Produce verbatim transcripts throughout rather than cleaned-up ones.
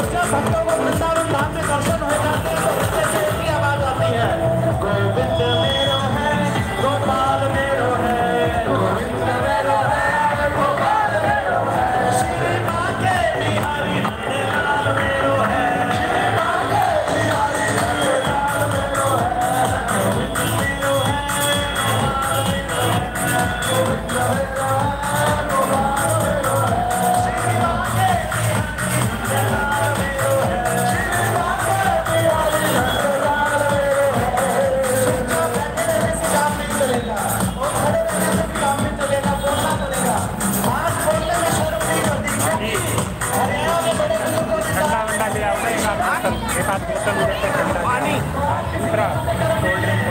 जब भक्तों को वृंदावन धाम में दर्शन हो जाते हैं तो उससे से एक ही आवाज आती है, गोविंद मेरो है गोपाल मेरो है, गोविंद मेरो है गोपाल मेरो है, श्री माँ के बिहारी नंदलाल मेरो है, श्री माँ के बिहारी नंदलाल मेरो है, गोविंद मेरो है गोपाल मेरो है, गोविंद मेरो है गोपाल मेरो है, श्री माँ के पानी दूसरा कोल्ड ड्रिंक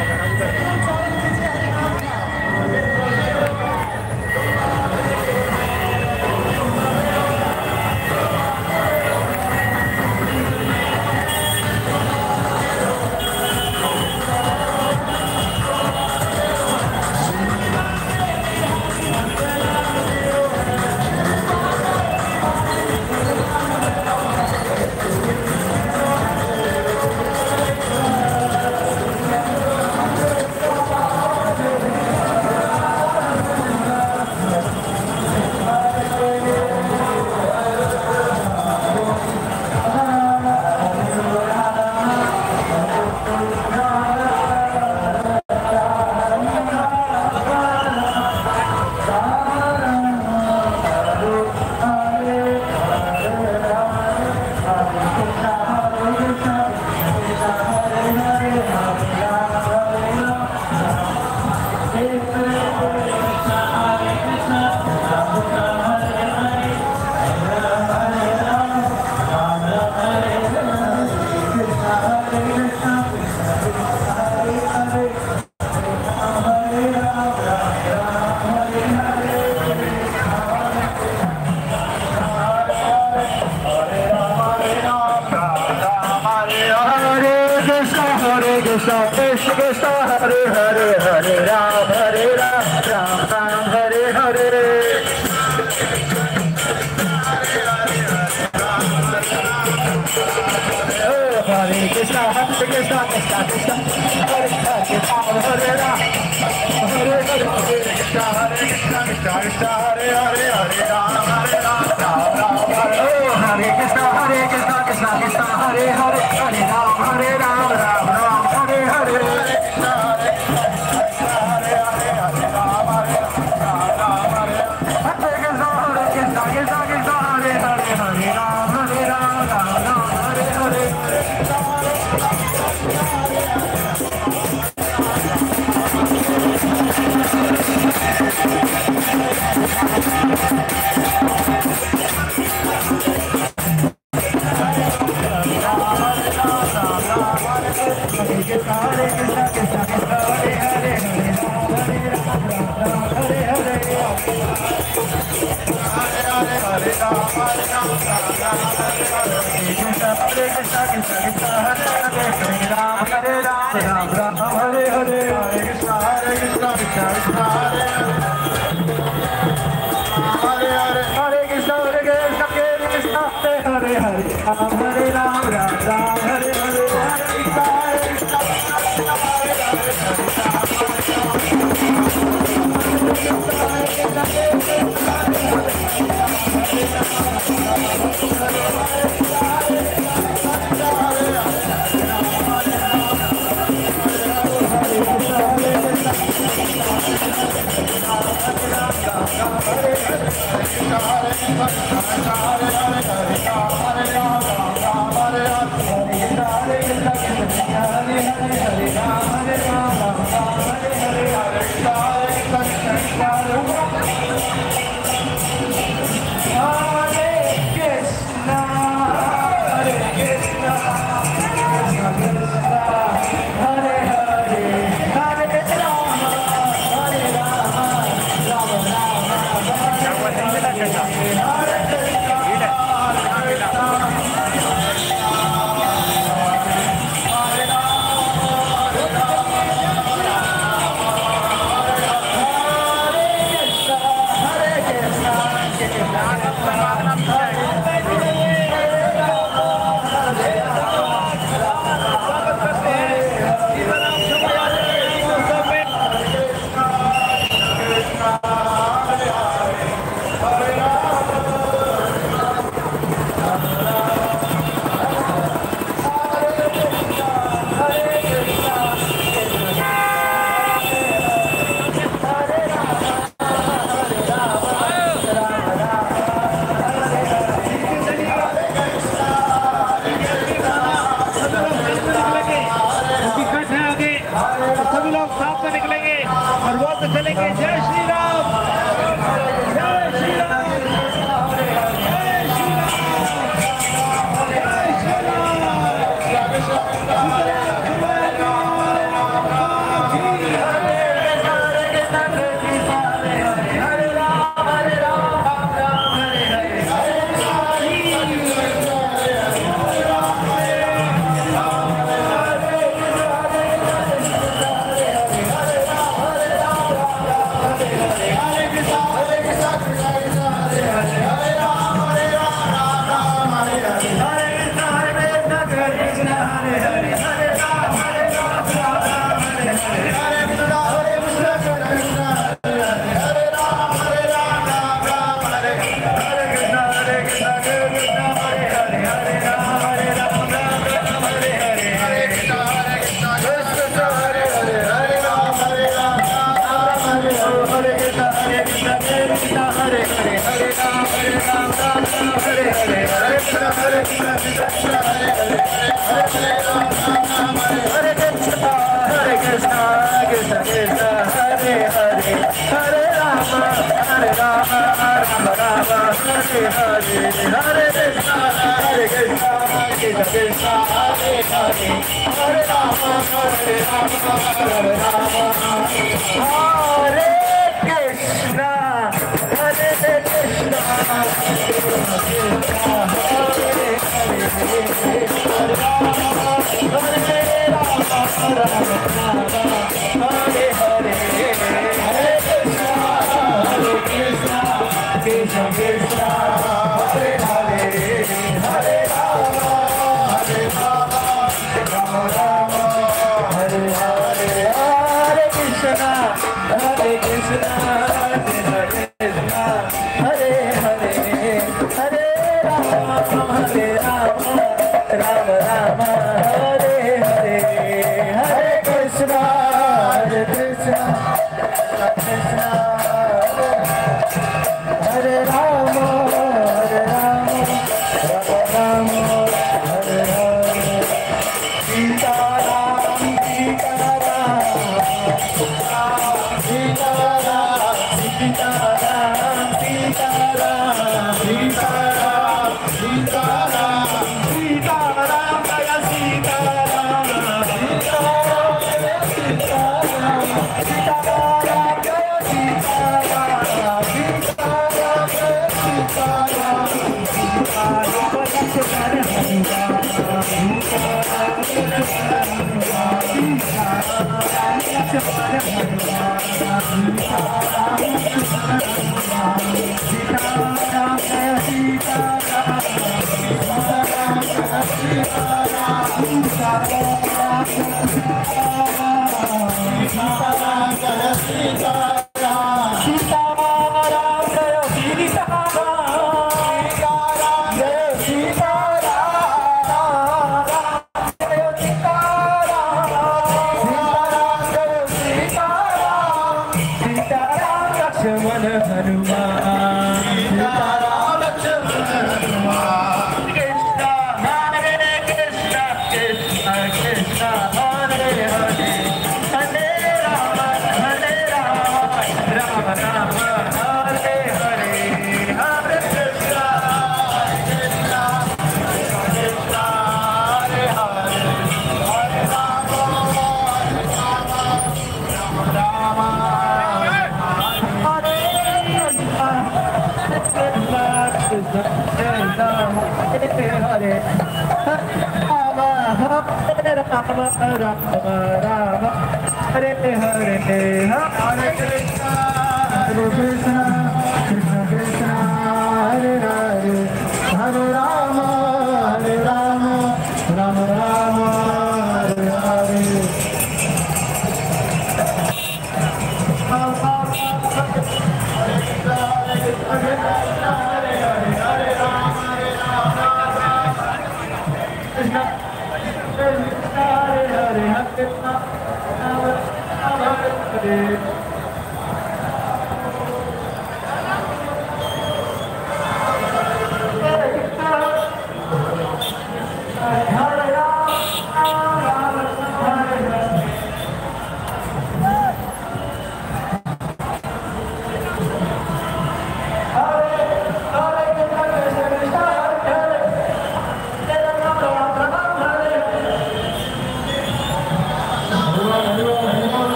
Hare चलेंगे। जय श्री राम, जय श्री राम, जय श्री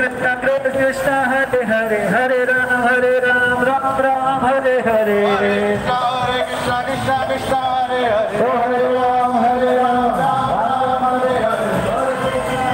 कृष्ण कृष्ण हरे हरे हरे राम हरे राम राम राम हरे हरे हरे कृष्ण कृष्ण कृष्ण हरे हरे हरे राम हरे राम राम हरे हरे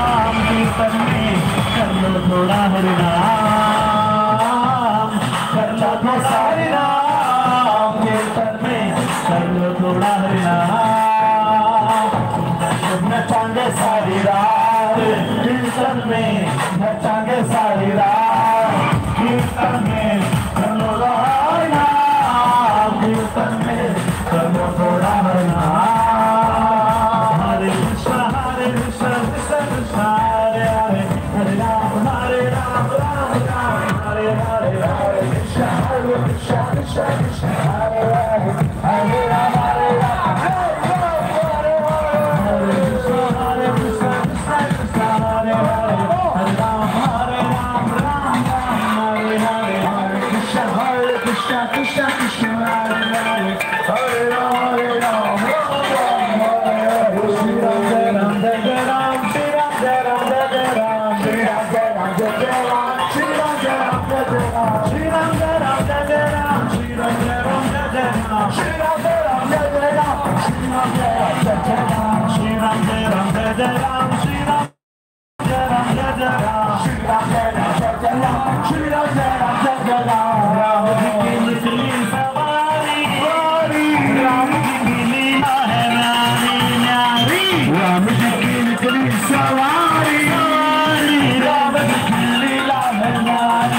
थोड़ा हरिनाम कीर्तन में नचांगे सारी रात, कीर्तन में चलो रोना, कीर्तन में चलो थोड़ा रोना। हरे कृष्ण हरे कृष्ण कृष्ण कृष्ण हरे हरे, हरे राम हरे राम राम राम हरे हरे, हरे कृष्ण हरे कृष्ण कृष्ण कृष्ण हरे हरे, हरे राम हरे राम हरे हरे, हरे कृष्ण हरे कृष्ण कृष्ण कृष्ण हरे हरे, हरे राम हरे राम राम राम हरे हरे, हरे कृष्ण हरे कृष्ण कृष्ण कृष्ण हरे हरे, हरे राम हरे राम राम राम हरे हरे। श्री राम जय राम जय जय राम, श्री राम जय राम जय जय राम, श्री राम जय राम जय जय राम, श्री राम जय राम जय जय राम, श्री राम जय राम जय जय राम, श्री राम जय राम जय जय राम, श्री राम जय राम जय जय राम, श्री राम जय राम जय जय राम, श्री राम जय राम जय जय राम, श्री राम जय राम जय जय राम, श्री राम जय राम जय जय राम, श्री राम जय राम जय जय राम। राम जी की निकली सवारी, राम जी की लीला है न्यारी न्यारी, राम जी की निकली सवारी, राम जी की लीला है न्यारी।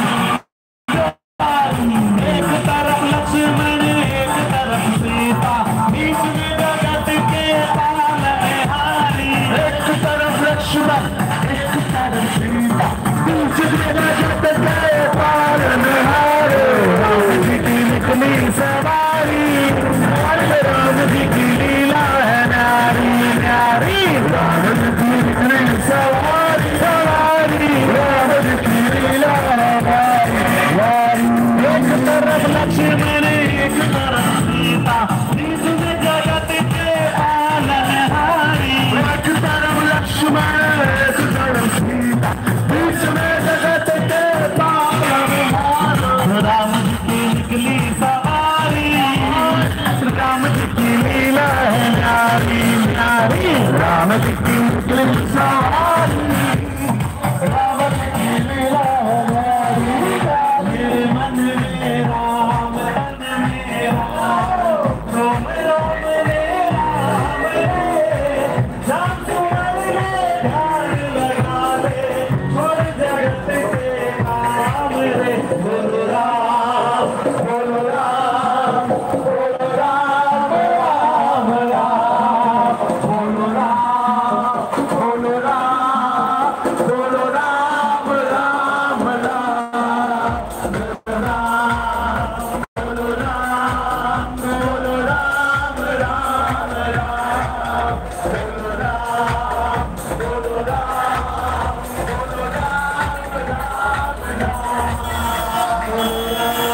एक तरफ लक्ष्मण एक तरफ सीता, बीच में जगत के पालनहारी। एक तरफ लक्ष्मण एक तरफ सीता, बीच में जगत के पालनहारी। राम जी की निकली सवारी, राम जी की लीला है न्यारी न्यारी, राम जी की निकली सवारी सवारी, राम जी की लीला है न्यारी न्यारी। एक तरफ लक्ष्मण एक तरफ सीता, बीच में जगत के पालनहारी। एक तरफ लक्ष्मण एक तरफ सीता, बीच में जगत के पालनहारी। राम जी की निकली सवारी, राम जी की लीला है न्यारी न्यारी, राम जी की निकली सवारी, राम जी की लीला है न्यारी न्यारी। मन में राम मन में राम, रोम रोम रे राम रे, श्याम सुंदर रे ध्यान लगा ले, छोड़ जगत के काम रे। बोलो राम बोलो राम बोलो राम राम राम, बोलो राम बोलो राम बोलो राम राम राम, बोलो राम बोलो राम बोलो राम राम राम, बोलो राम बोलो राम बोलो राम राम राम, बोलो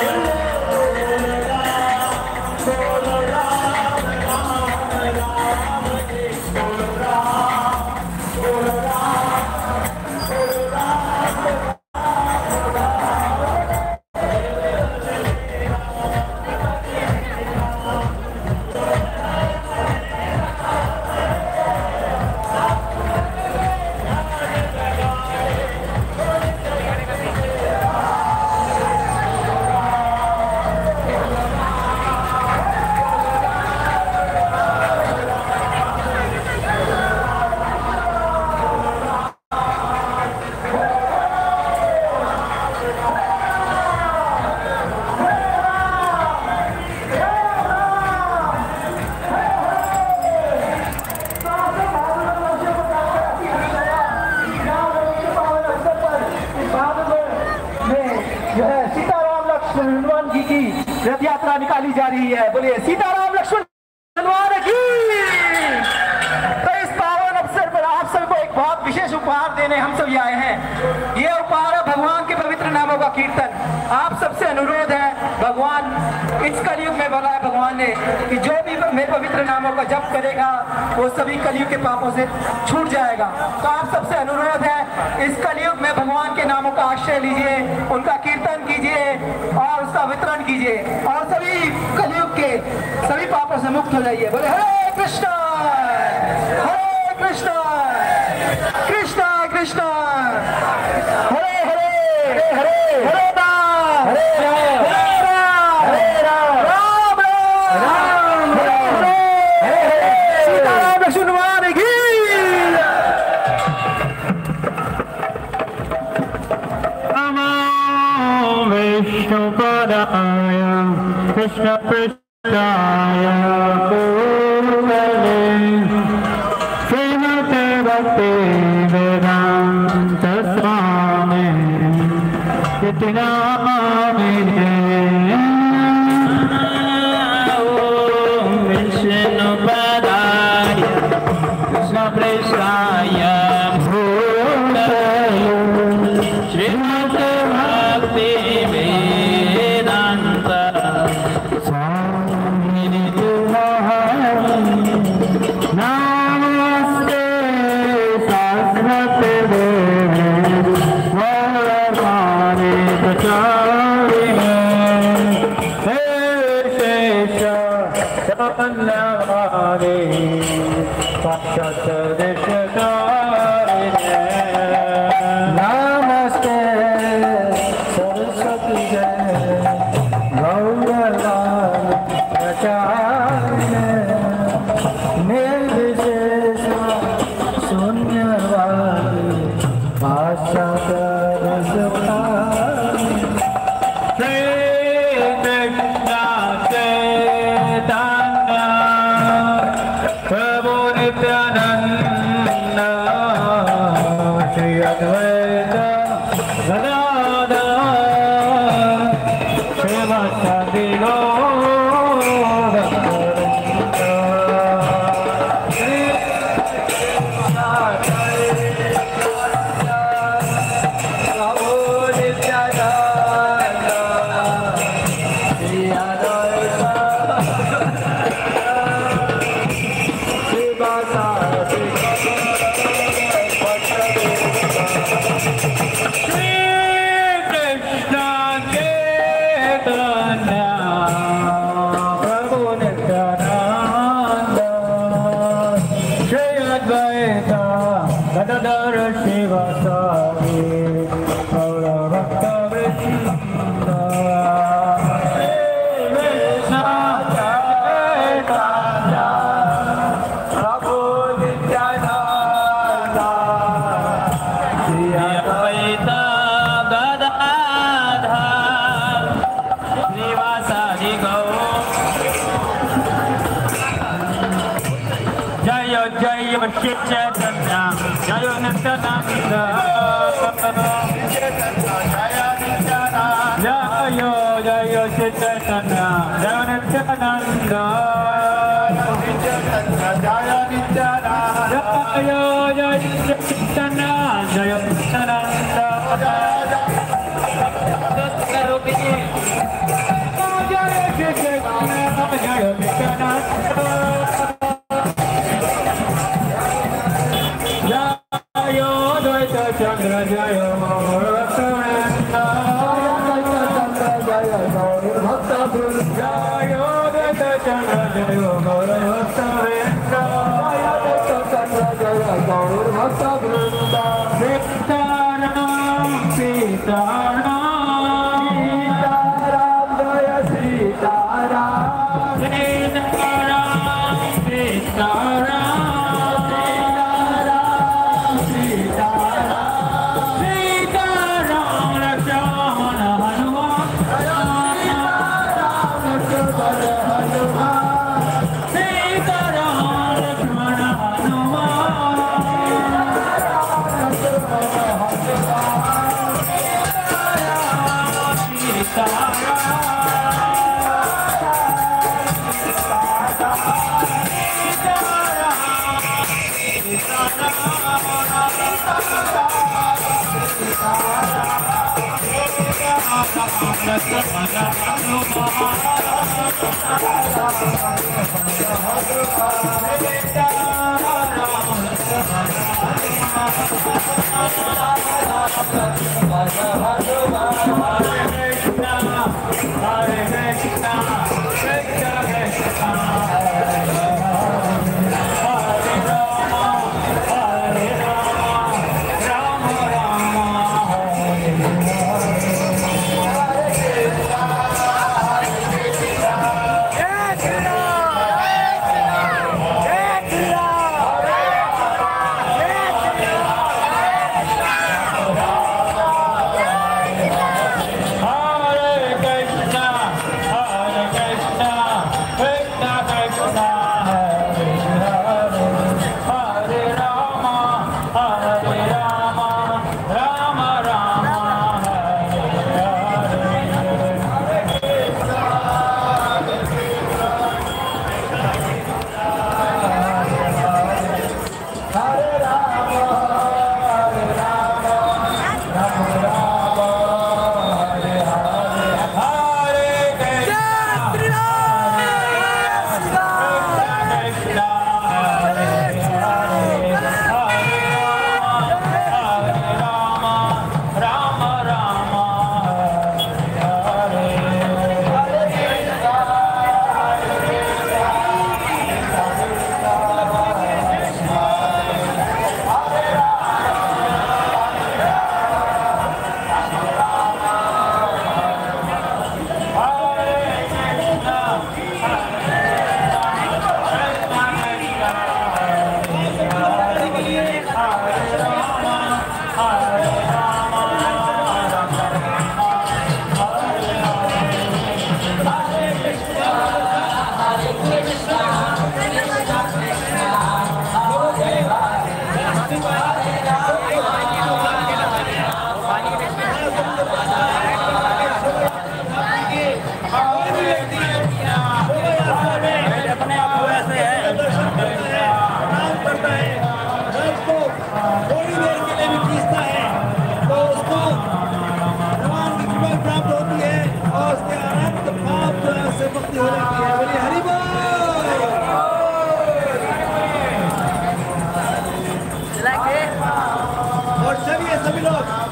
रथ यात्रा निकाली जा रही है। बोलिए सीताराम लक्ष्मण हनुमान की। तो इस पावन अवसर पर आप सबको एक बहुत विशेष उपहार देने हम सब आए हैं। ये उपहार है भगवान के पवित्र नामों का कीर्तन। आप सबसे अनुरोध है, भगवान इस कलयुग में बोला है भगवान ने कि जो भी मेरे पवित्र नामों का जप करेगा वो सभी कलयुग के पापों से छूट जाएगा। तो आप सबसे अनुरोध है, इस कलयुग में भगवान के नामों का आश्रय लीजिए, उनका कीर्तन कीजिए और उसका वितरण कीजिए और सभी कलयुग के सभी पापों से मुक्त हो जाइए। बोले हरे कृष्णा हरे कृष्णा कृष्णा कृष्णा हरे हरे हरे हरे राम हरे राम हरे राम राम राम राम सीताराम लक्ष्मण की। विष्णुपदाय कृष्णपृष्ठाय भूतले श्रीमते भक्ति वेदांत स्वामी इति नामिने। ओम विष्णुपदाय कृष्णपृष्ठाय भूतले श्रीमते भक्ति वेदांत स्वामी इति नामिने। नमस्ते सरस्वती देवी गौरवाणी प्रचारिणे हे शेष शरण्यवाणी साक्षात्देशकारिणे। नमस्ते सरस्वती देवी गौरवाणी प्रचारिणे निर्विशेष शून्यवादी भाषाकरसुखानि। श्री कृष्ण चैतन्य प्रभु नित्यानंद श्री अद्वैत गदाधर श्रीवासादि गौर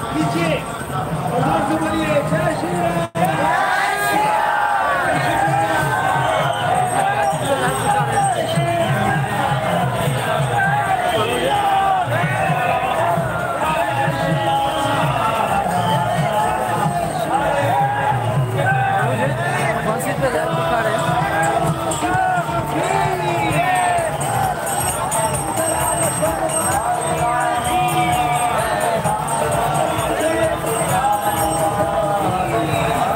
कीजिए और जोर से बोलिए जय श्री राम। Thank you.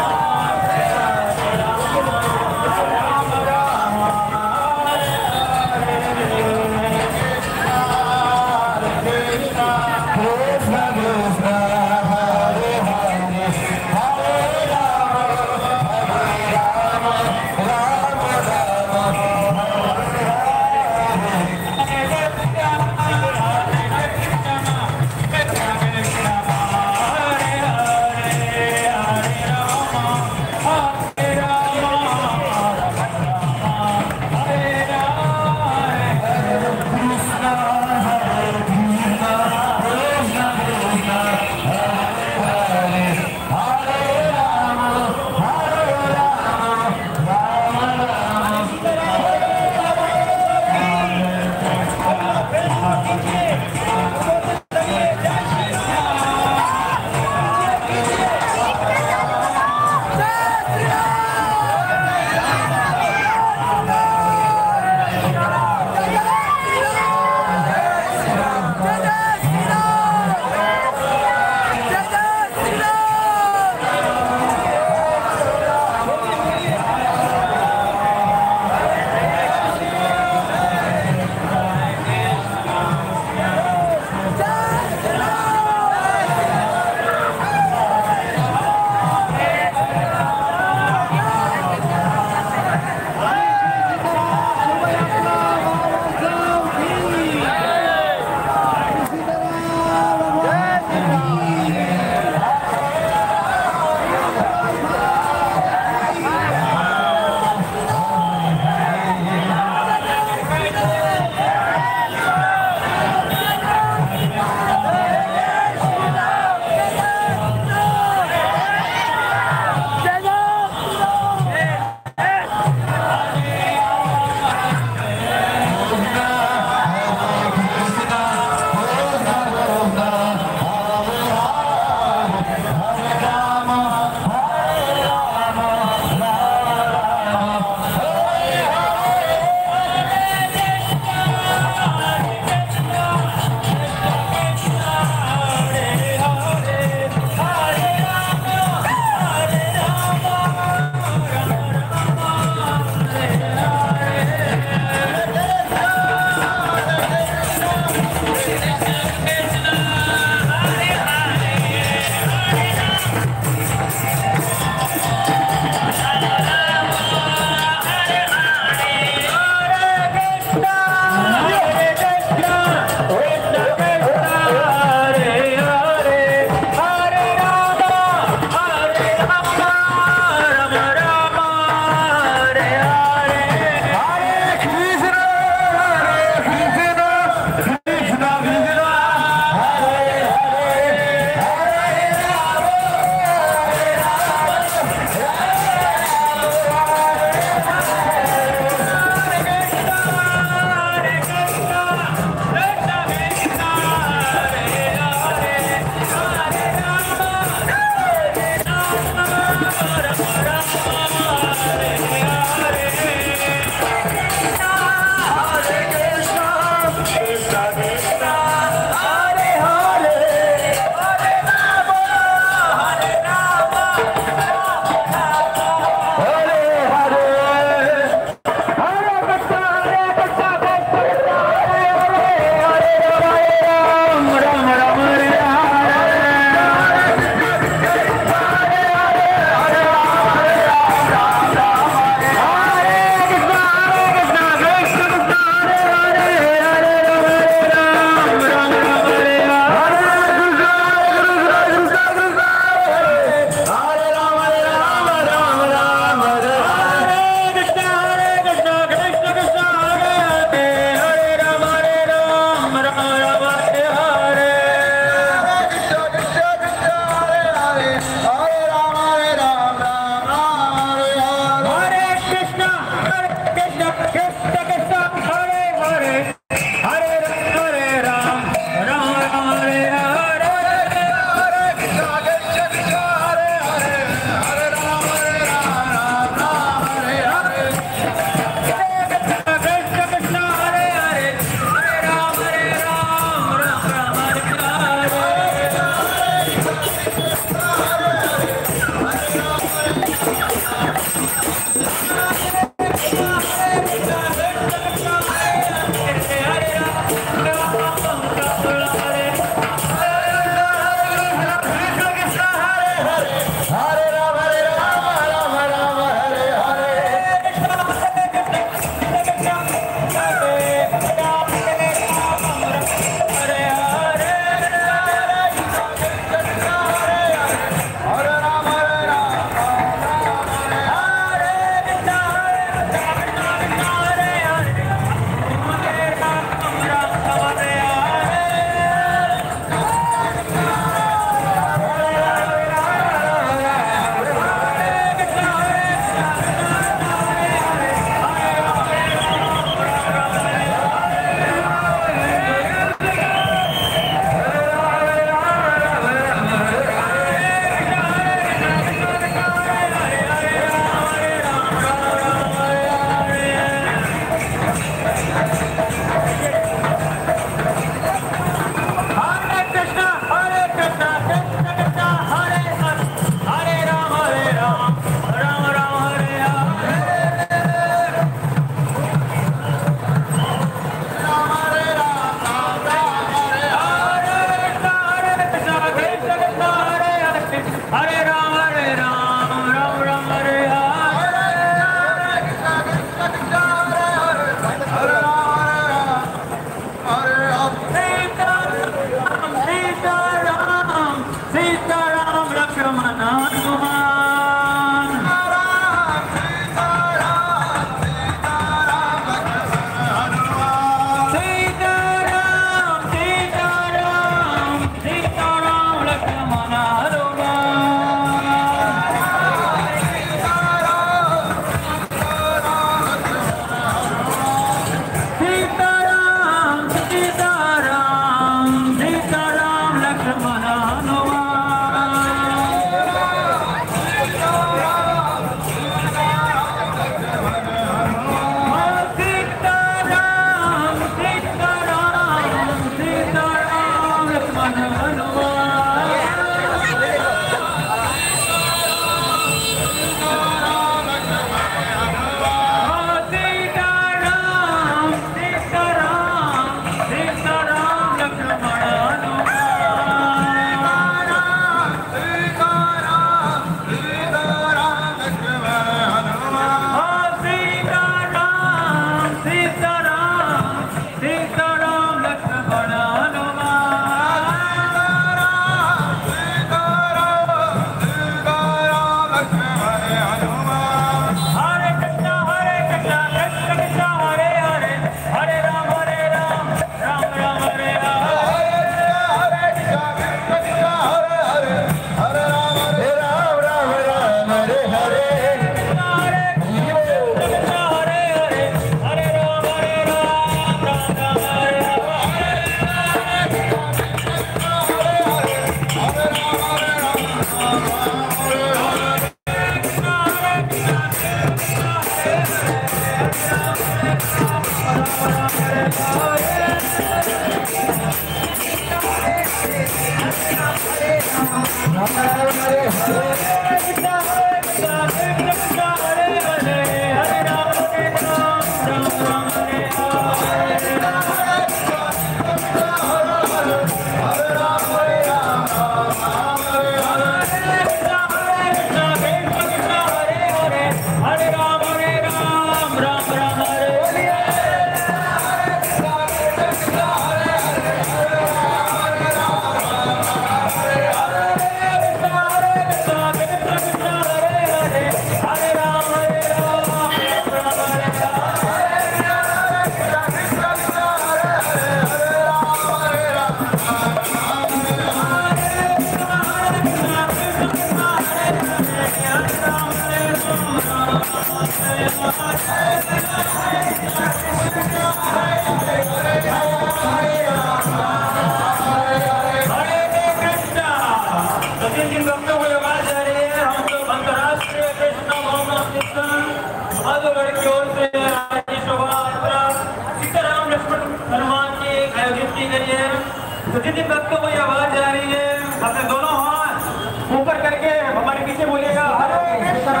तो जिन भक्तों को ये आवाज जा रही है अपने दोनों हाथ ऊपर करके हमारे पीछे बोलिएगा हरे कृष्णा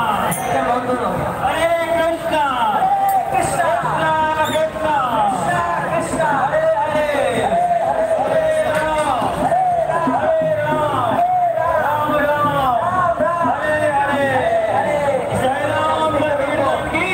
हरे कृष्णा कृष्णा कृष्णा कृष्णा हरे हरे हरे राम हरे राम राम राम हरे हरे जय राम भगवान की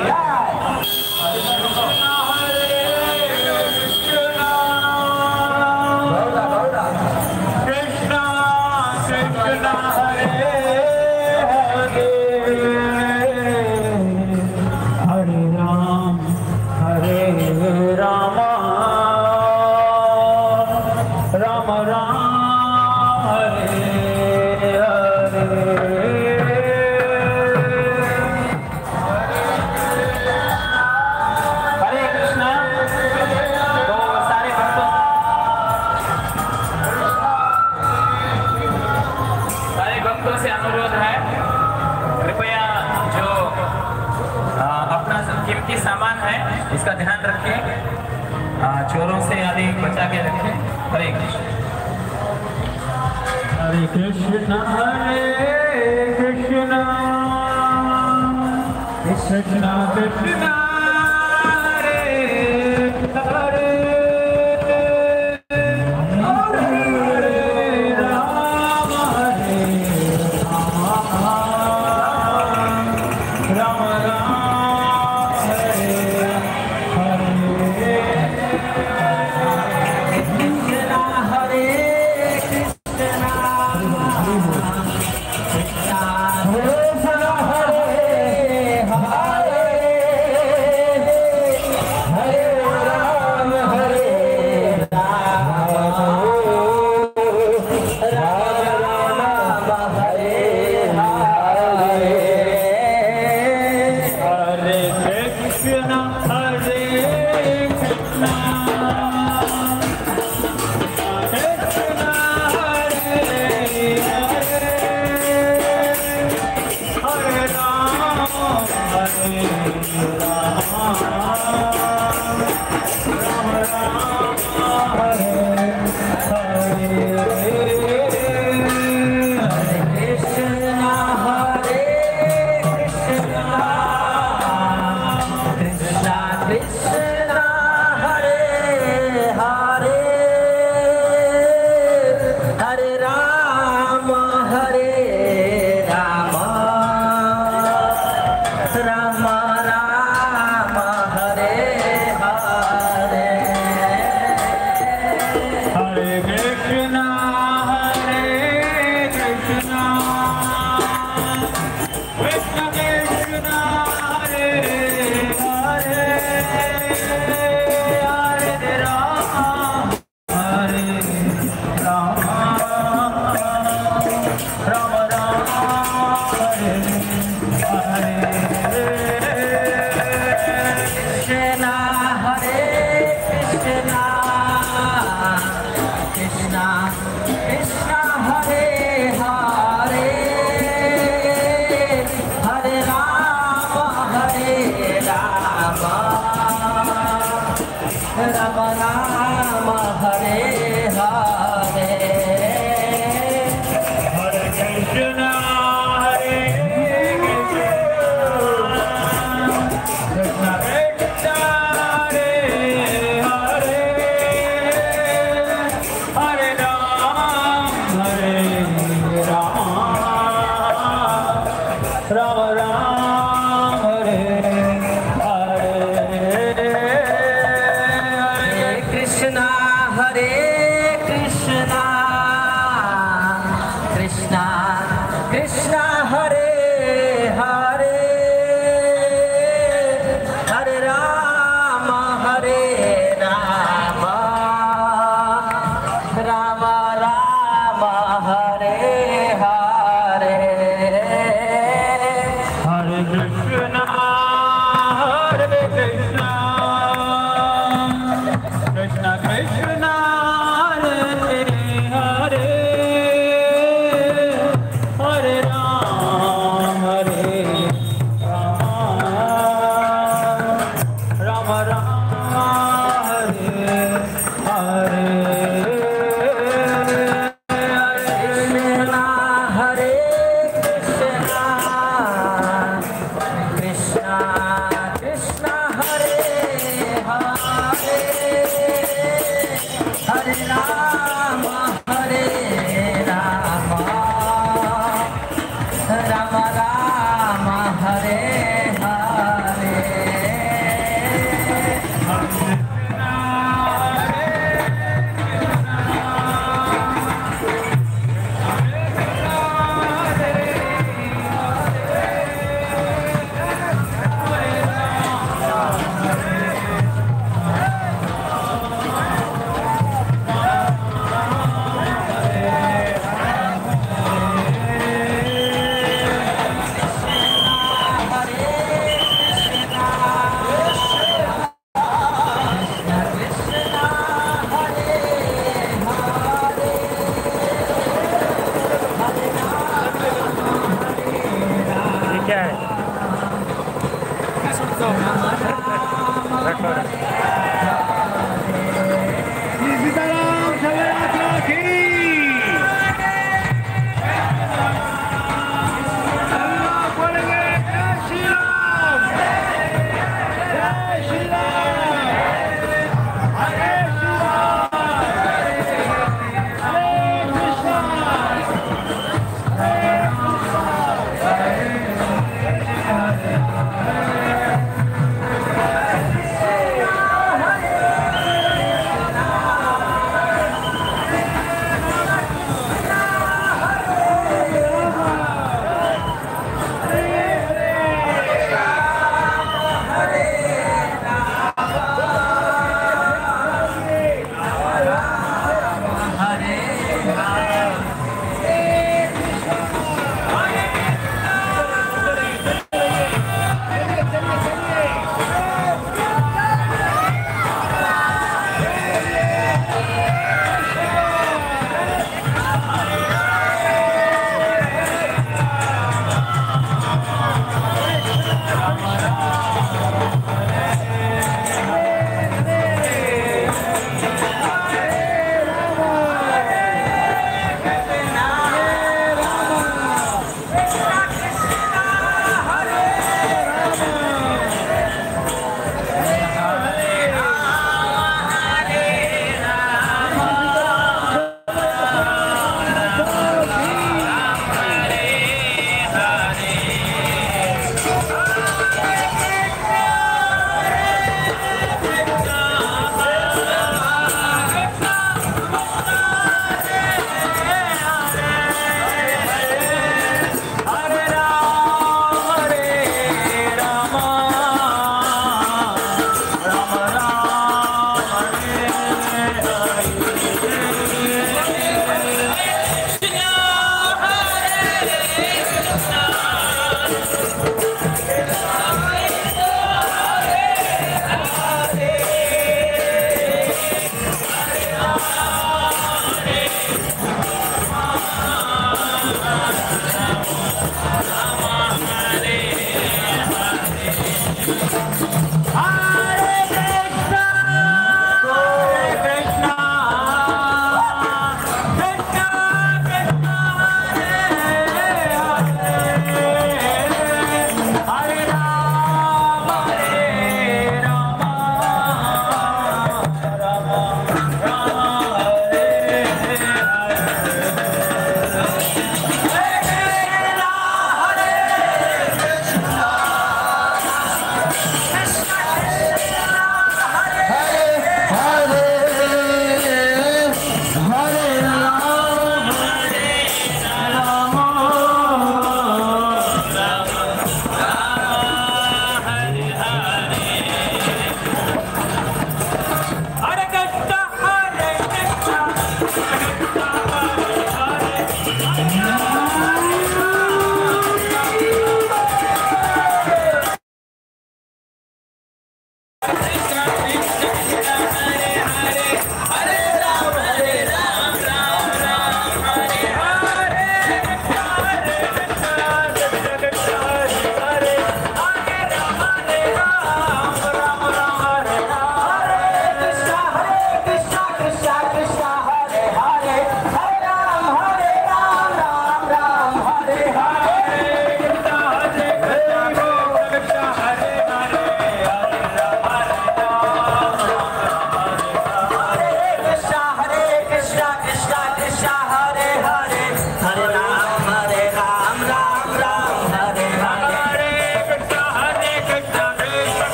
सामान है इसका ध्यान रखें, चोरों से आदि बचा के रखें। हरे कृष्ण हरे कृष्ण हरे कृष्ण कृष्ण कृष्ण हरे हरे कृष्ण हरे हरे हरे राम हरे राम राम राम हरे हरे क्या है? सीताराम शबयात्रा की बोलेंगे जय श्री राम जय श्री राम हरे श्री राम हरे कृष्ण हरे कृष्ण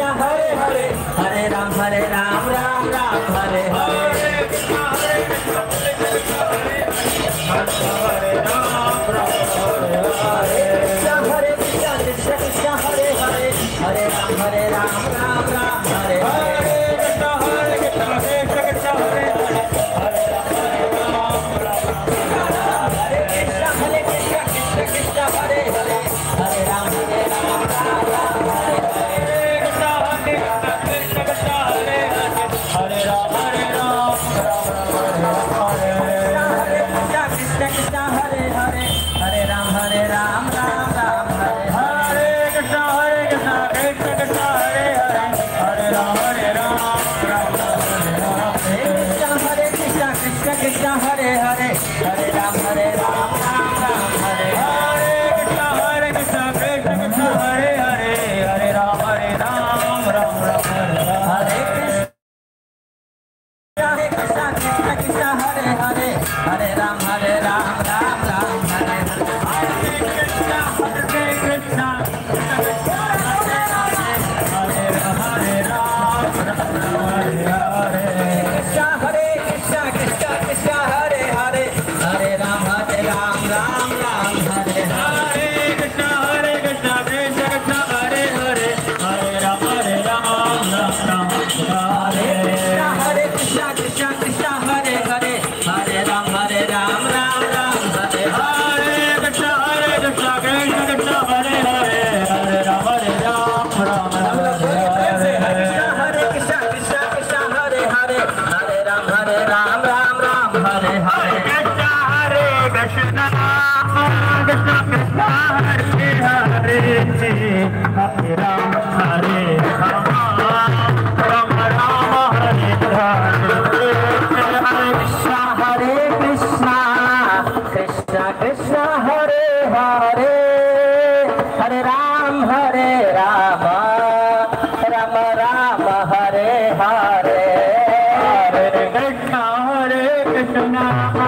कृष्णा हरे हरे हरे राम हरे राम राम राम हरे हरे कृष्णा हरे कृष्णा कृष्णा हरे हरे राम राम हरे हरे कृष्णा हरे कृष्णा कृष्णा कृष्णा हरे हरे हरे राम हरे राम राम राम हरे हरे कृष्णा हरे कृष्णा कृष्णा कृष्णा हरे हरे हरे राम हरे राम राम राम हरे कृष्णा हरे कृष्णा कृष्णा कृष्णा हरे हरे हरे राम हरे राम राम राम हरे हरे कृष्णा हरे कृष्णा कृष्णा कृष्णा हरे हरे हरे राम हरे राम राम राम हरे हरे कृष्णा कृष्णा कृष्णा हरे हरे हरे राम हरे राम राम राम हरे हरे कृष्णा हरे कृष्णा कृष्णा कृष्णा हरे हरे हरे राम हरे राम राम राम हरे हरे कृष्णा हरे कृष्णा कृष्णा कृष्णा हरे हरे हरे राम हरे राम राम राम हरे हरे कृष्णा हरे कृष्णा कृष्णा कृष्णा हरे हरे हरे राम हरे राम राम राम हरे हरे हरे कृष्णा कृष्णा कृष्णा हरे हरे हरे राम हरे राम राम राम हरे हरे कृष्णा हरे कृष्णा कृष्णा हरे हरे हरे राम हरे राम राम राम हरे हरे कृष्णा हरे कृष्णा कृष्णा कृष्णा हरे हरे हरे राम हरे राम राम राम हरे हरे कृष्णा हरे कृष्णा कृष्णा कृष्णा हरे हरे हरे राम हरे राम राम राम हरे कृष्णा हरे कृष्णा कृष्णा कृष्णा हरे हरे हरे राम हरे राम राम राम हरे हरे कृष्णा हरे कृष्णा कृष्णा कृष्णा हरे हरे हरे राम हरे राम राम राम हरे हरे हरे कृष्णा कृष्णा कृष्णा हरे हरे हरे राम हरे राम राम राम हरे हरे कृष्णा हरे कृष्णा कृष्णा कृष्णा हरे हरे हरे राम हरे राम राम राम हरे हरे कृष्णा हरे कृष्णा कृष्णा कृष्णा हरे हरे हरे राम हरे राम राम राम हरे हरे हरे कृष्णा हरे कृष्णा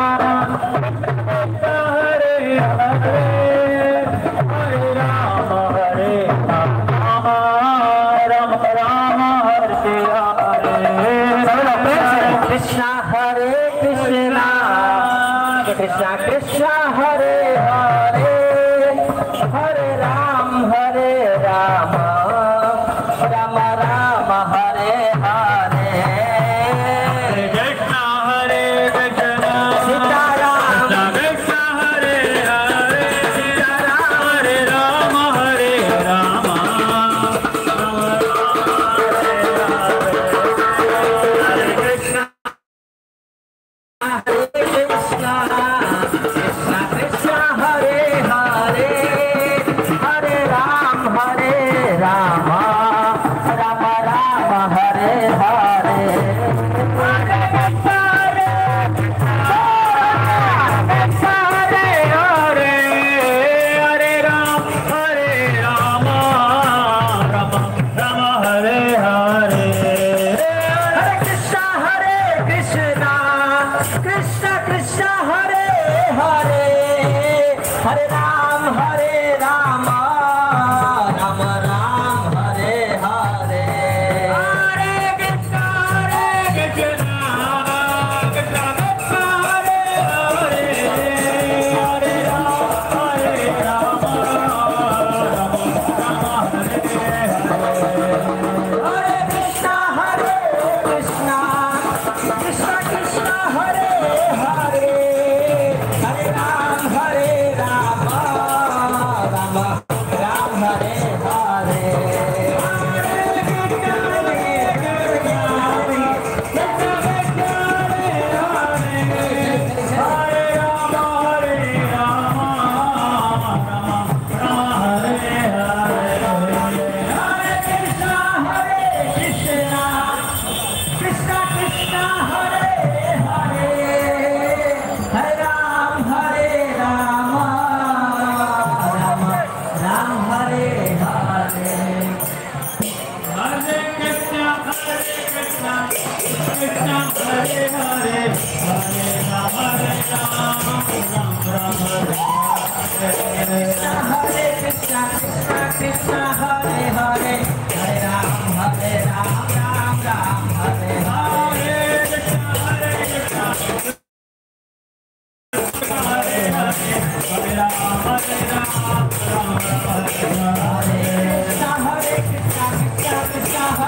हरे हरे हरे राम हरे राम राम राम हरे हरे कृष्णा हरे कृष्णा कृष्णा कृष्णा हरे हरे हरे राम हरे राम राम राम हरे हरे कृष्णा हरे कृष्णा सीताराम कृष्णा हरे हरे सीताराम हरे राम हरे राम हरे कृष्णा हरे कृष्णा कृष्णा कृष्णा हरे हरे हरे राम हरे राम राम राम हरे हरे हरे कृष्णा हरे कृष्णा हरे हरे हरे राम हरे राम राम राम हरे हरे हरे कृष्णा हरे कृष्णा कृष्णा कृष्णा हरे हरे हरे राम हरे राम राम राम हरे हरे हरे कृष्णा हरे कृष्णा कृष्णा कृष्णा हरे हरे हरे राम हरे राम राम राम हरे हरे हरे कृष्णा हरे कृष्णा कृष्णा कृष्णा हरे हरे हरे राम हरे राम राम राम हरे हरे हरे कृष्णा हरे कृष्णा कृष्णा कृष्णा हरे हरे हरे राम हरे राम राम राम हरे हरे हरे कृष्णा हरे कृष्णा कृष्णा कृष्णा हरे हरे हरे राम हरे राम राम राम हरे हरे हरे कृष्णा हरे कृष्णा कृष्णा हरे हरे हरे राम हरे राम राम राम हरे हरे हरे कृष्णा कृष्णा कृष्णा हरे हरे हरे राम हरे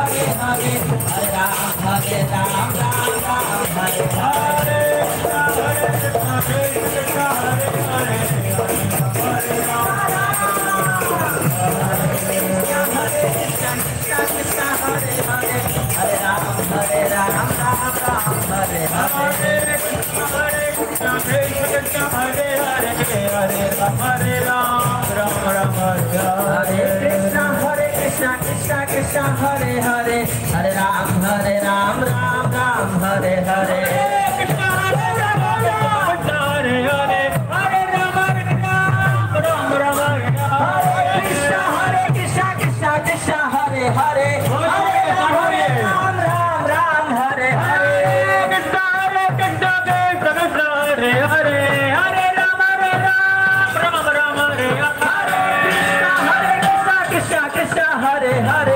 हरे हरे हरे राम हरे Ram Ram Ram Hare Hare Krishna Hare Hare Hare Ram Hare Ram Ram Ram Hare Hare Krishna Hare Ram Krishna Hare Hare Hare Ram Hare Ram Ram Ram Hare Hare Krishna Hare Krishna Krishna Krishna Hare Hare Hare Ram Hare Ram Ram Ram Hare Hare Krishna Hare Krishna Krishna Krishna Hare Hare Hare Ram Hare Ram Ram Ram Hare Hare Krishna Hare Krishna Krishna Krishna Hare Hare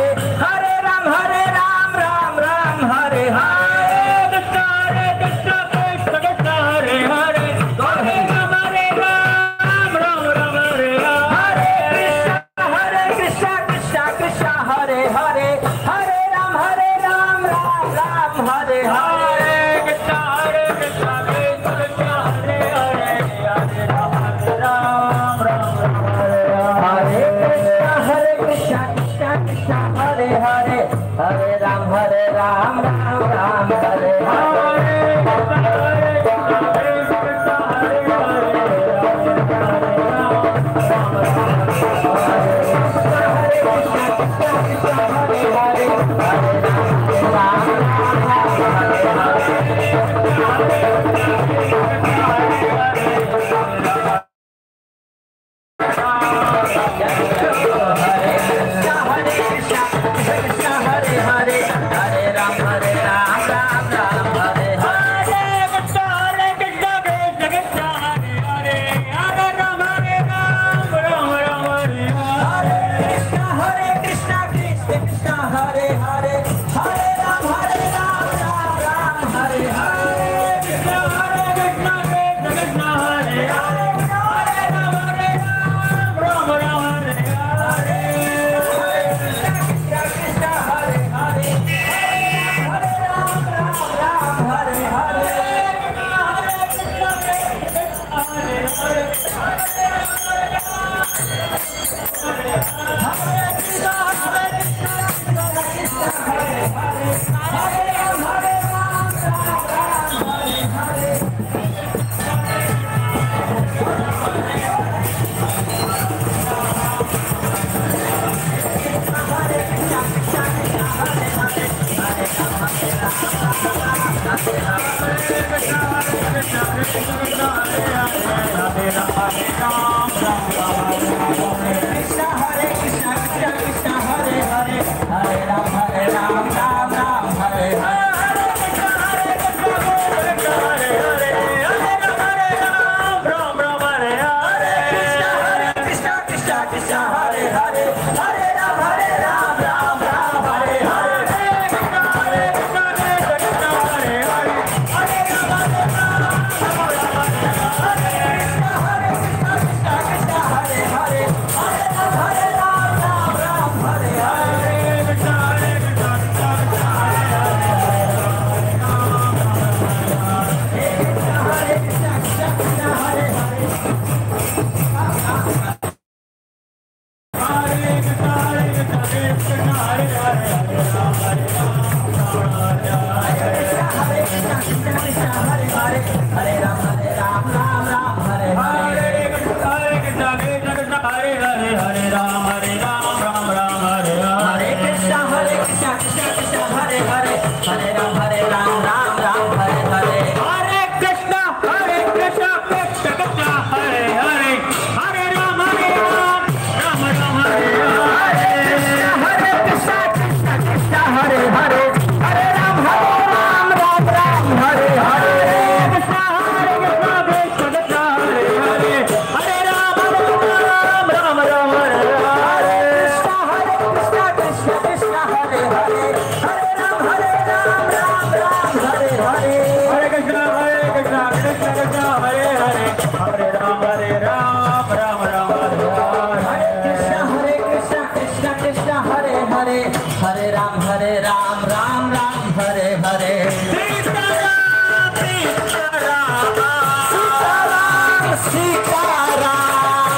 Hare Ram Hare Ram Ram Ram Ram Hare Hare Sitaram Sitaram Sitaram Sitaram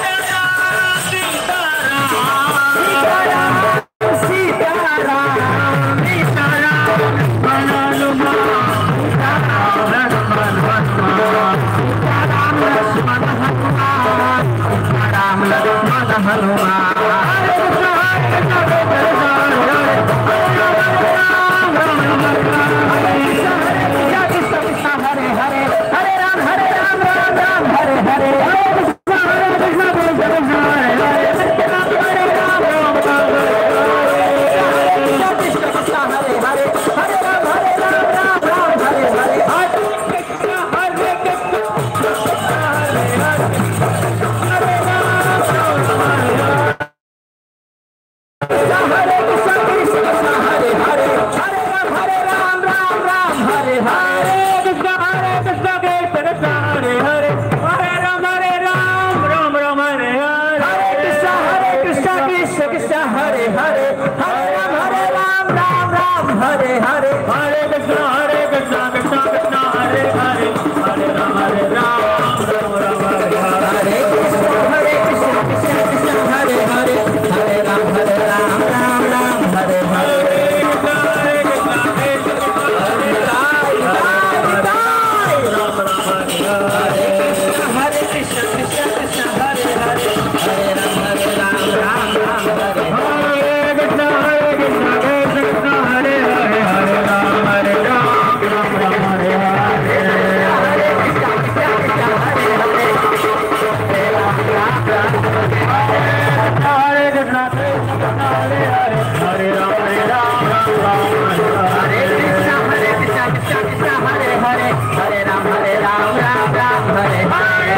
Sitaram Sitaram Sitaram Hanuman Sitaram Lakshman Hanuman Sitaram Lakshman Hanuman Sitaram Lakshman Hanuman Hare Hare Hare Ram हरे राम राम राम हरे हरे हरे कृष्ण हरे कृष्ण कृष्ण कृष्ण हरे हरे हरे राम हरे राम राम राम हरे कृष्ण कृष्ण हरे हरे हरे राम हरे राम राम राम हरे हरे हरे कृष्ण हरे कृष्ण हरे हरे हरे राम राम हरे कृष्ण कृष्ण कृष्ण हरे हरे हरे राम हरे राम राम राम हरे हरे कृष्ण हरे कृष्ण कृष्ण कृष्ण हरे हरे हरे राम हरे राम राम राम हरे हरे हरे कृष्ण हरे कृष्ण कृष्ण कृष्ण हरे हरे हरे राम हरे राम राम राम हरे हरे हरे कृष्ण हरे कृष्ण कृष्ण कृष्ण हरे हरे हरे राम हरे राम राम राम हरे हरे कृष्ण हरे कृष्ण कृष्ण कृष्ण हरे हरे हरे राम हरे राम राम राम हरे हरे हरे कृष्ण कृष्ण कृष्ण हरे हरे हरे राम हरे राम राम राम हरे हरे कृष्ण हरे कृष्ण कृष्ण कृष्ण हरे हरे हरे राम हरे राम राम राम हरे हरे हरे कृष्ण कृष्ण कृष्ण हरे हरे हरे राम राम राम हरे हरे कृष्ण कृष्ण कृष्ण हरे हरे हरे राम हरे राम राम राम हरे कृष्ण हरे कृष्ण कृष्ण कृष्ण हरे हरे हरे राम हरे राम राम राम हरे हरे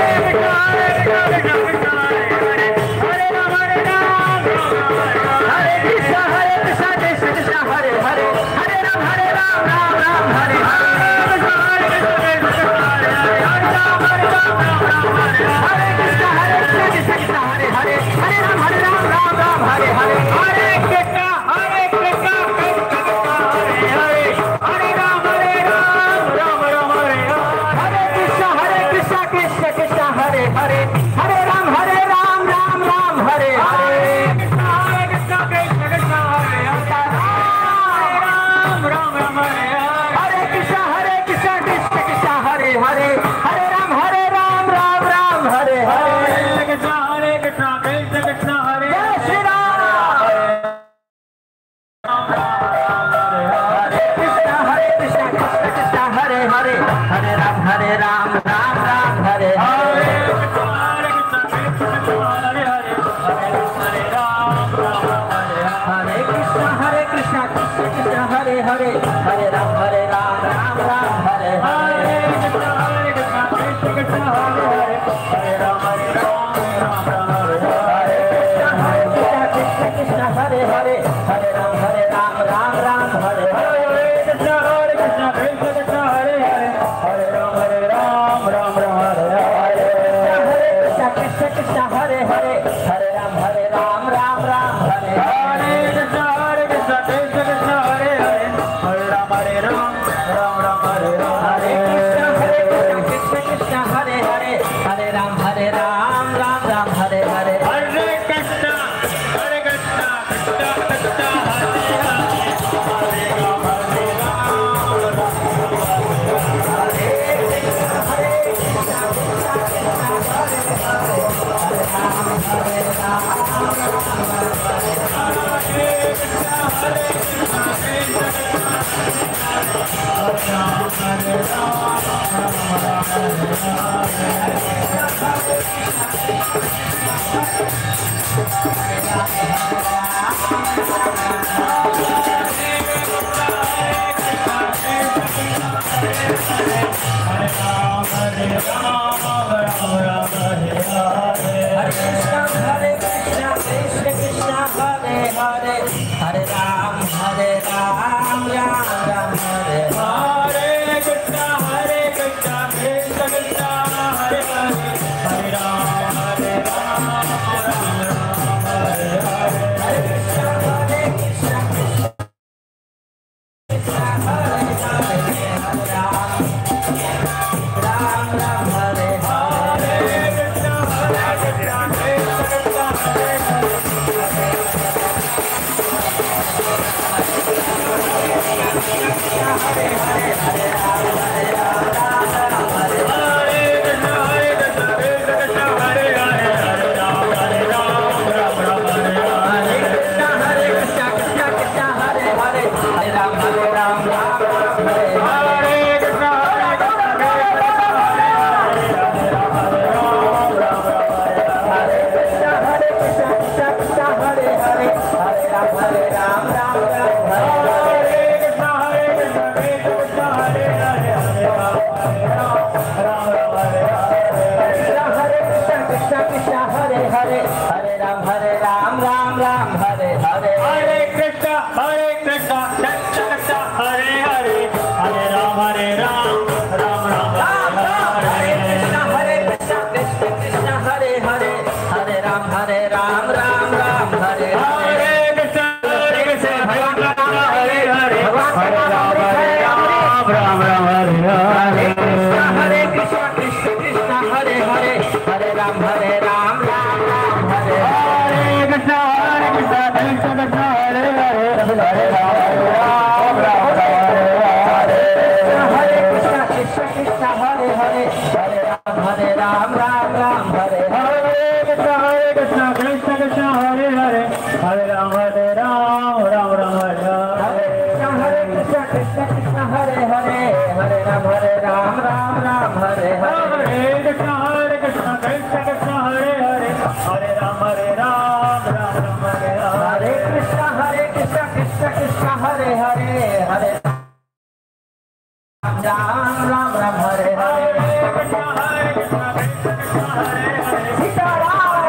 हरे कृष्ण हरे कृष्ण कृष्ण कृष्ण हरे हरे हरे राम हरे राम राम राम हरे हरे हरे कृष्ण हरे कृष्ण कृष्ण कृष्ण हरे हरे हरे राम हरे राम राम राम हरे हरे हरे कृष्ण हरे कृष्ण कृष्ण कृष्ण हरे हरे हरे राम हरे राम राम राम हरे हरे कृष्ण हरे कृष्ण कृष्ण कृष्ण हरे हरे हरे राम हरे राम राम राम हरे हरे कृष्ण हरे कृष्ण कृष्ण कृष्ण हरे हरे राम राम राम हरे हरे कृष्ण हरे कृष्ण कृष्ण कृष्ण हरे हरे हरे राम हरे राम राम राम हरे हरे कृष्ण हरे कृष्ण कृष्ण कृष्ण हरे जय श्री राम हरे कृष्ण हरे कृष्ण कृष्ण कृष्ण हरे हरे हरे राम हरे राम राम राम हरे हरे हरे कृष्ण हरे हरे हरे राम राम हरे हरे कृष्ण हरे कृष्ण कृष्ण कृष्ण हरे हरे हरे राम हरे राम राम राम हरे हरे कृष्ण हरे कृष्ण कृष्ण कृष्ण हरे हरे हरे राम हरे राम राम राम हरे हरे कृष्ण हरे कृष्ण कृष्ण हरे हरे हरे राम हरे राम राम राम हरे हरे कृष्ण हरे कृष्ण कृष्ण कृष्ण हरे हरे हरे राम हरे राम राम राम हरे हरे कृष्ण कृष्ण कृष्ण हरे हरे हरे राम हरे राम राम राम हरे हरे कृष्ण हरे कृष्ण कृष्ण कृष्ण हरे हरे हरे राम हरे राम कृष्ण हरे हरे हरे राम राम राम हरे हरे सीताराम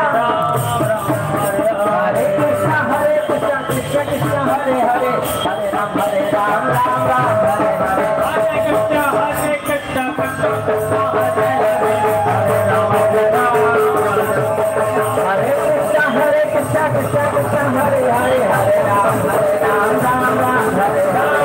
हरे कृष्ण हरे कृष्ण कृष्ण कृष्ण हरे हरे हरे राम हरे राम राम राम हरे हरे हरे कृष्ण हरे कृष्ण कृष्ण कृष्ण हरे हरे हरे राम हरे राम हरे कृष्ण हरे कृष्ण कृष्ण कृष्ण हरे हरे हरे राम हरे राम राम राम हरे हरे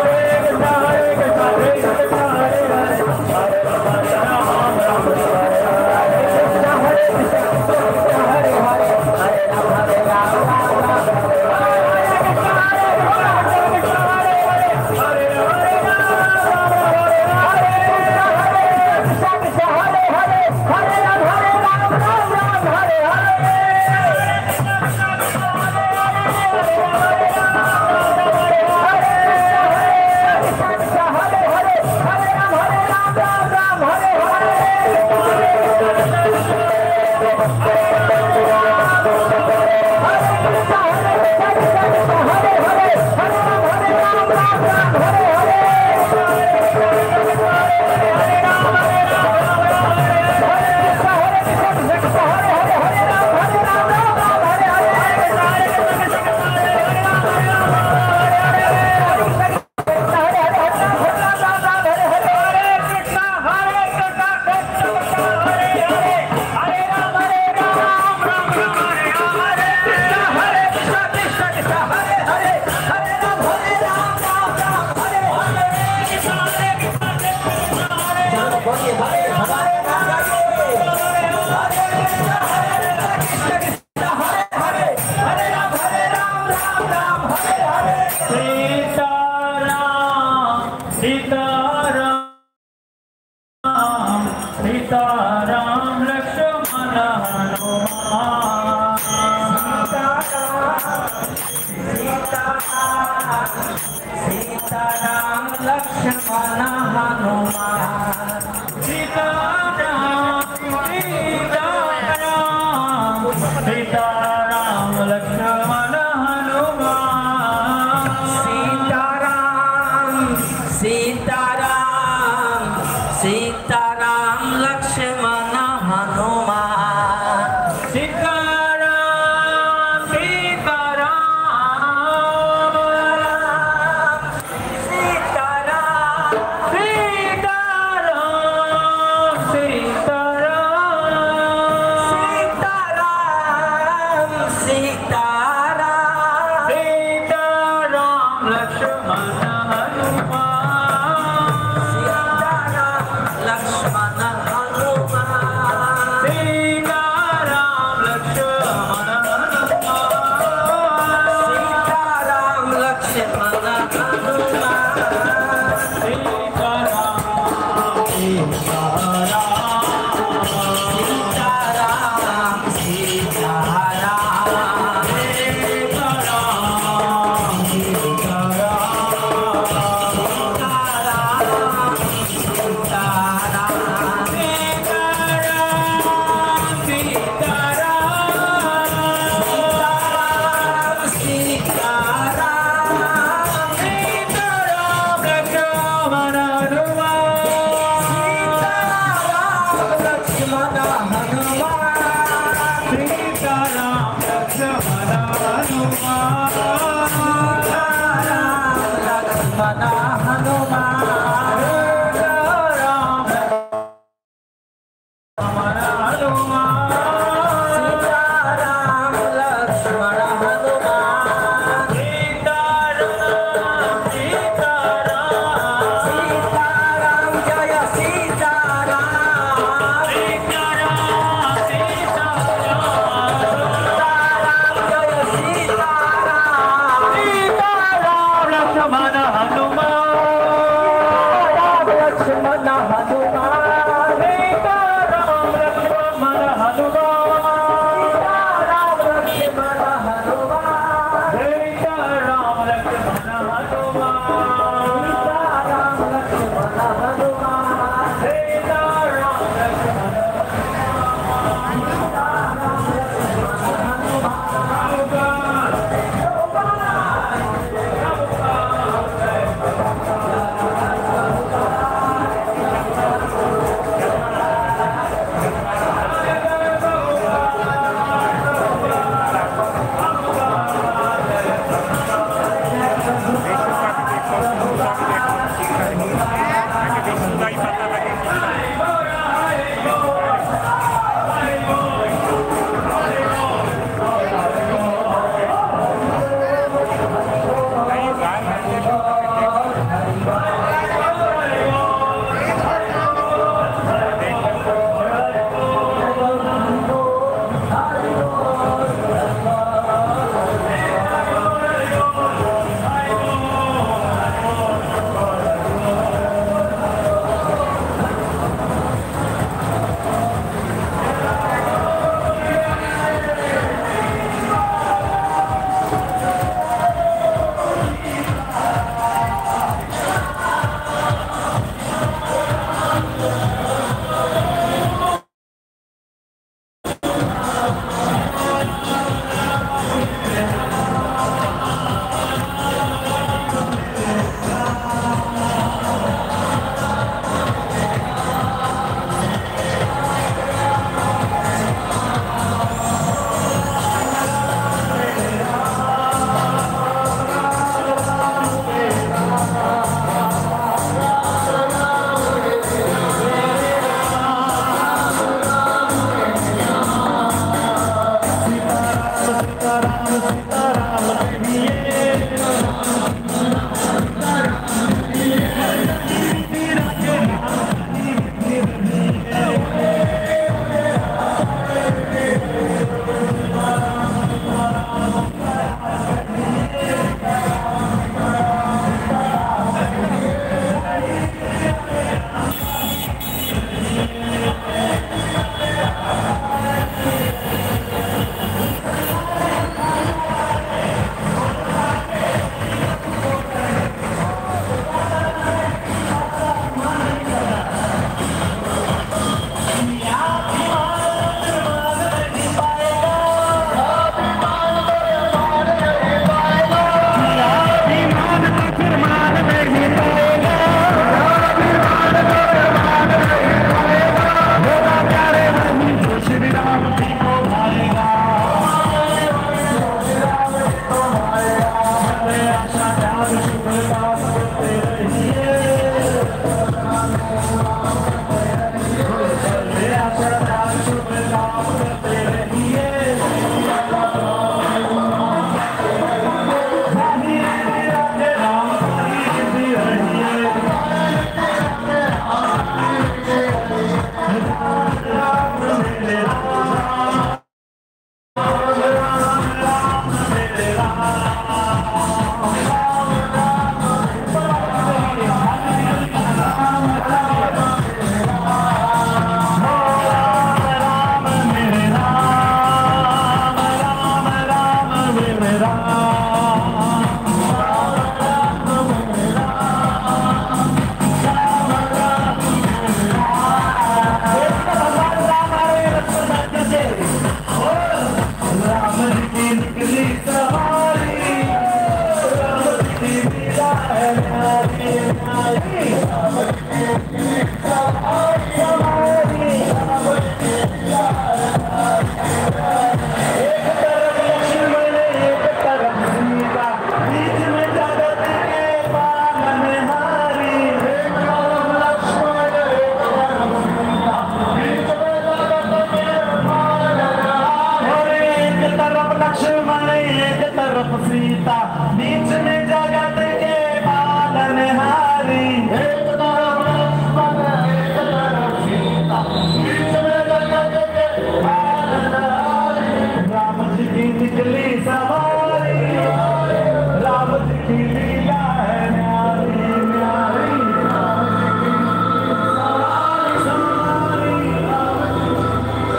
सीता बीच में जगत के पालनहारी, एक तरफ लक्ष्मण एक तरफ सीता, बीच में जगत के पालनहारी। राम जी की निकली सवारी, राम जी की लीला है न्यारी न्यारी, राम जी की सवारी सवारी, राम जी की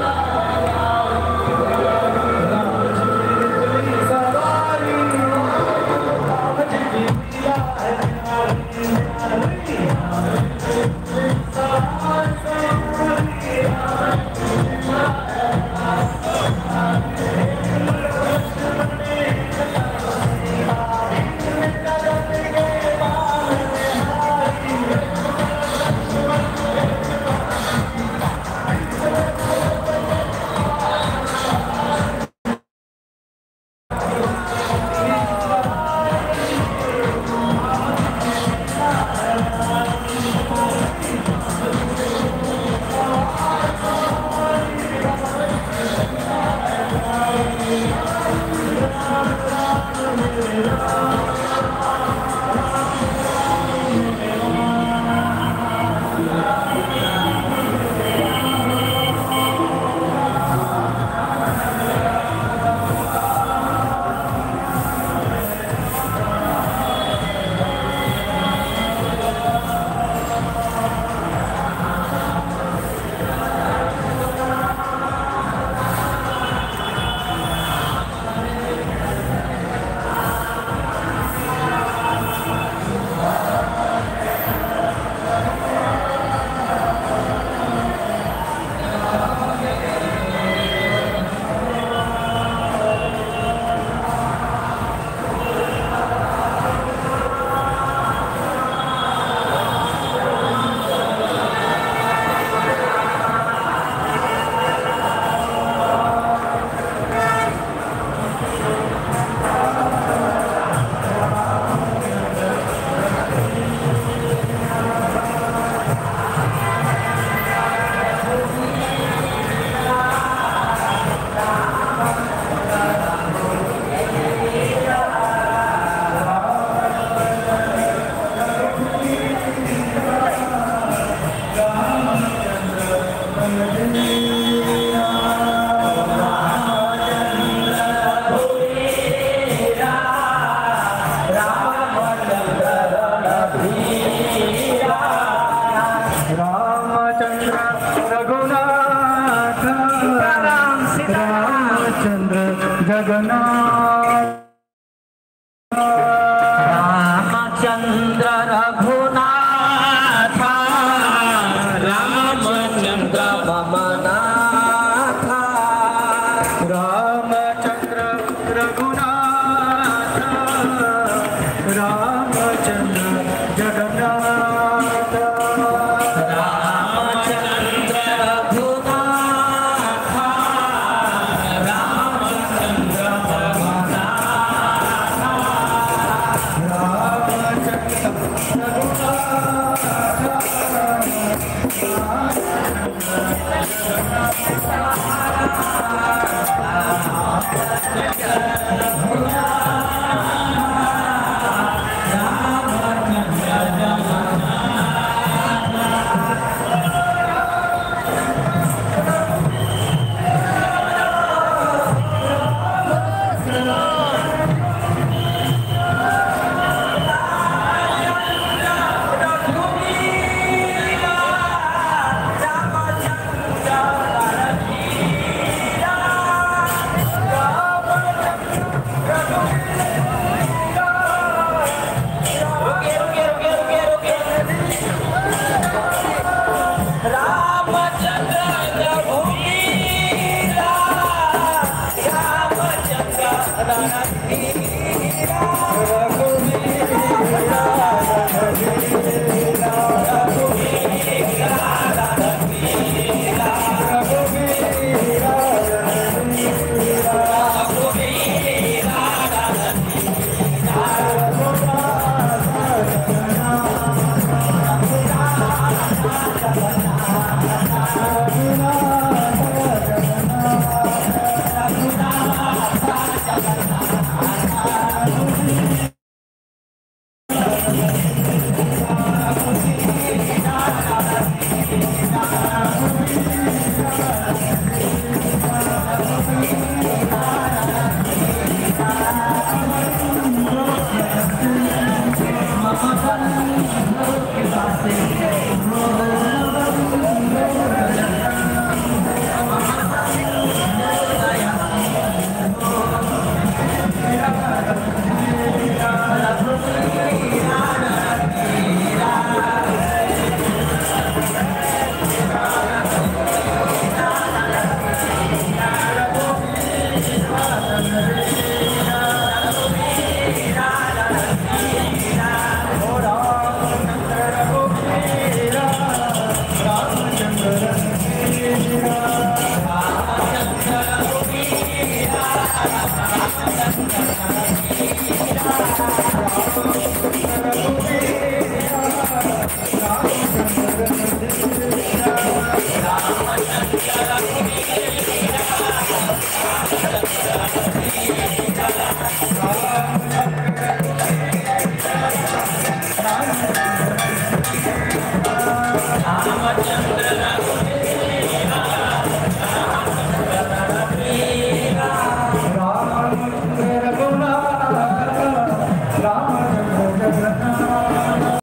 रामचंद्र रघुनाथ, रामचंद्र ममनाथ, रामचंद्र रघुनाथ, रामचंद्र जगन्नाथ, रामचंद्र रघुनाथ, रामचंद्र Ram Mama